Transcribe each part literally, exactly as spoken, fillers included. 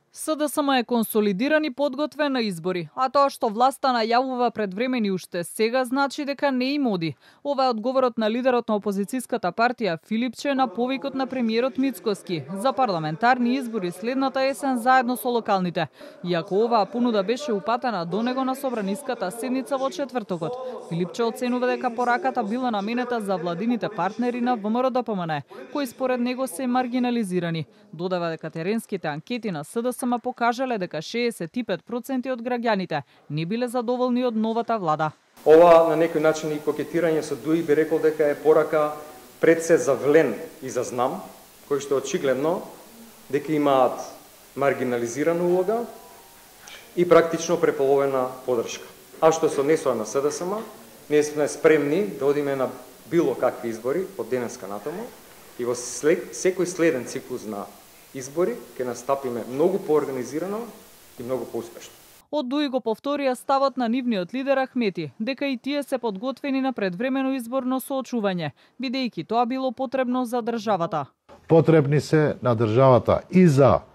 СДСМ е консолидиран и подготвен на избори, а тоа што власта најавува предвремени уште сега значи дека не им оди. Ова е одговорот на лидерот на опозицијската партија Филипче на повикот на премиерот Мицкоски за парламентарни избори следната есен заедно со локалните. Иако оваа понуда беше упатена до него на собраниската седница во четвртокот, Филипче оценува дека пораката била наменета за владините партнери на ВМРО-ДПМН, кои според него се маргинализирани. Додава дека теренските анкети на СДСМ покажале дека шеесет и пет проценти од граѓаните не биле задоволни од новата влада. Ова на некој начин и кокетирање со Дуи би рекол дека е порака пред се за влен и за знам, кои што очигледно дека имаат маргинализирана улога и практично преполовена подршка. А што се однесува на СДСМ, ние сме спремни да одиме на било какви избори од денеска натаму и во след, секој следен циклус на избори ќе настапиме многу поорганизирано и многу поуспешно. Од Дуи го повторија ставот на нивниот лидер Ахмети, дека и тие се подготвени на предвремено изборно соочување, бидејќи тоа било потребно за државата. Потребни се на државата и за е,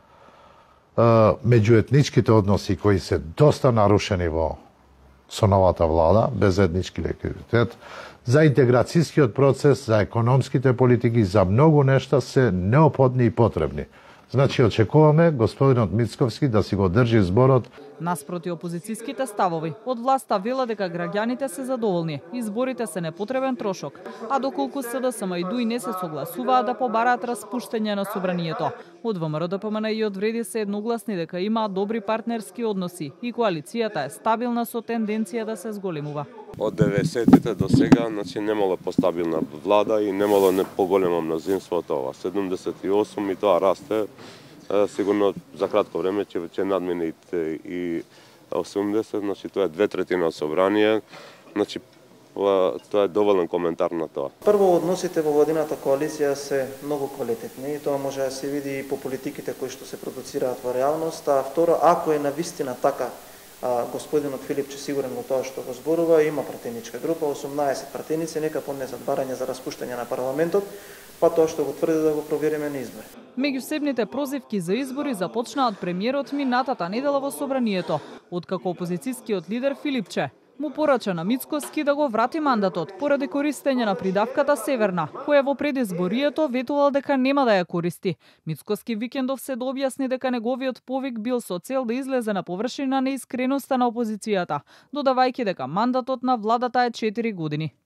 меѓуетничките односи кои се доста нарушени во со новата влада, без етнички легитимитет, за интеграцијскиот процес, за економските политики, за многу нешта се неопходни и потребни. Значи, очекуваме господинот Мицковски да си го држи зборот. Наспроти опозицијските ставови, од власта вела дека граѓаните се задоволни, изборите се непотребен трошок, а доколку СДСМ и Дуи не се согласуваат да побараат распуштање на собранието. Од ВМРО-ДПМН и од Вреди се едногласни дека имаат добри партнерски односи и коалицијата е стабилна со тенденција да се зголемува. Од деветдесетите до сега, значи немало постабилна влада и немало не поголемо мнозинство од ова. седумдесет и осум и тоа расте. Сигурно за кратко време ќе ќе надмине и осумдесет, значи тоа е две третина од собрание. Значи тоа е доволен коментар на тоа. Прво, односите во владината коалиција се многу квалитетни и тоа може да се види и по политиките кои што се продуцираат во реалност, а второ, ако е навистина така, а, господинот Филипче сигурен во тоа што го зборува, има пратеничка група, осумнаесет пратеници, нека поднесат барање за распуштање на парламентот, па тоа што го тврди да го провериме на избори. Меѓусебните прозивки за избори започнаа од премиерот минатата недела во собранието, откако опозицијскиот лидер Филипче му порача на Мицкоски да го врати мандатот поради користење на придавката Северна, која во предизборието ветувал дека нема да ја користи. Мицкоски викендов се да објасни дека неговиот повик бил со цел да излезе на површина неискреноста на опозицијата, додавајќи дека мандатот на владата е четири години.